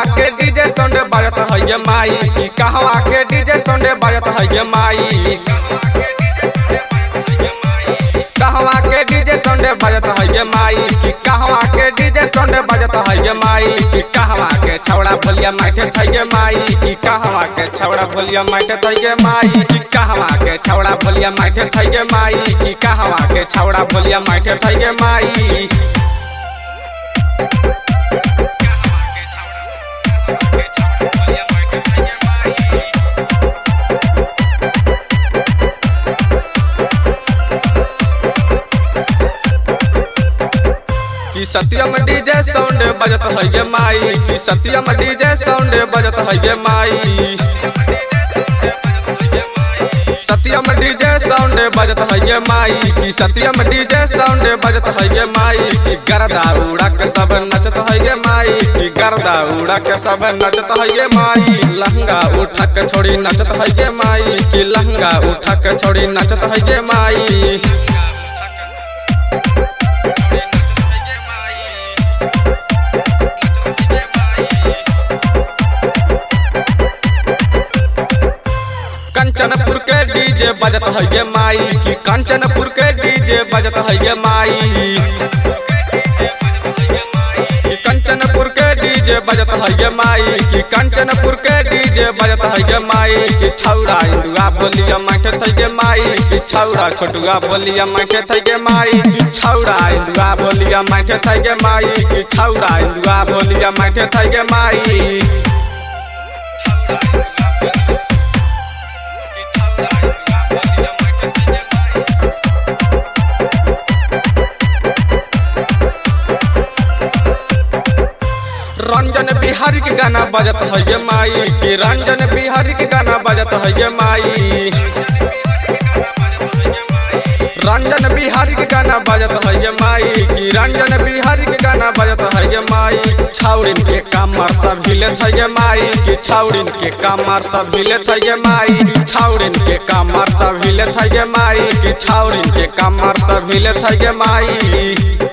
के DJ sound बजत है ये माई की कहवा के डीजे साउंड बजत है ये माई कहवा के डीजे साउंड बजत है ये माई की कहवा के डीजे साउंड बजत है ये माई की कहवा के छौड़ा भोलिया माटे थे ये माई की कहवा के छौड़ा भोलिया माटे थे ये माई की कहवा के छौड़ा भोलिया माटे थे ये माई की कहवा के छौड़ा भोलिया माटे थे ये माई की सत्यम डीजे साउंड बजत है ये माई की सत्यम डीजे साउंड बजत है ये माई सत्यम डीजे साउंड बजत है ये माई की सत्यम डीजे साउंड बजत है ये माई की गर्दा उड़ा के सब नचत है ये माई की गर्दा उड़ा के सब नचत है ये माई लहंगा उठा के छोड़ी नचत है ये माई की लहंगा उठा के छोड़ी नचत है ये माई कंचनपुर के डीजे बजत है ये माई की कंचनपुर के डीजे बजत है ये माई कंचनपुर के डीजे बजत है ये माई की कंचनपुर के डीजे बजत है ये माई की छौड़ा इंदुआ बोलिया माटे थे ये माई की छौड़ा छोटुआ बोलिया माटे थे ये माई की छौड़ा इंदुआ बोलिया माटे थे ये माई की छौड़ा इंदुआ बोलिया माटे थे ये माई रंजन बिहारी के गाना बजत है ये माई की रंजन बिहारी के गाना बजत है ये माई रंजन बिहारी के गाना बजत है ये माई की रंजन बिहारी के गाना बजत है ये माई छौड़िन के कमर सब हिलत है ये माई की छौड़िन के कमर सब हिलत है ये माई छौड़िन के कमर सब हिलत है ये माई की छौड़िन के कमर सब हिलत है ये माई।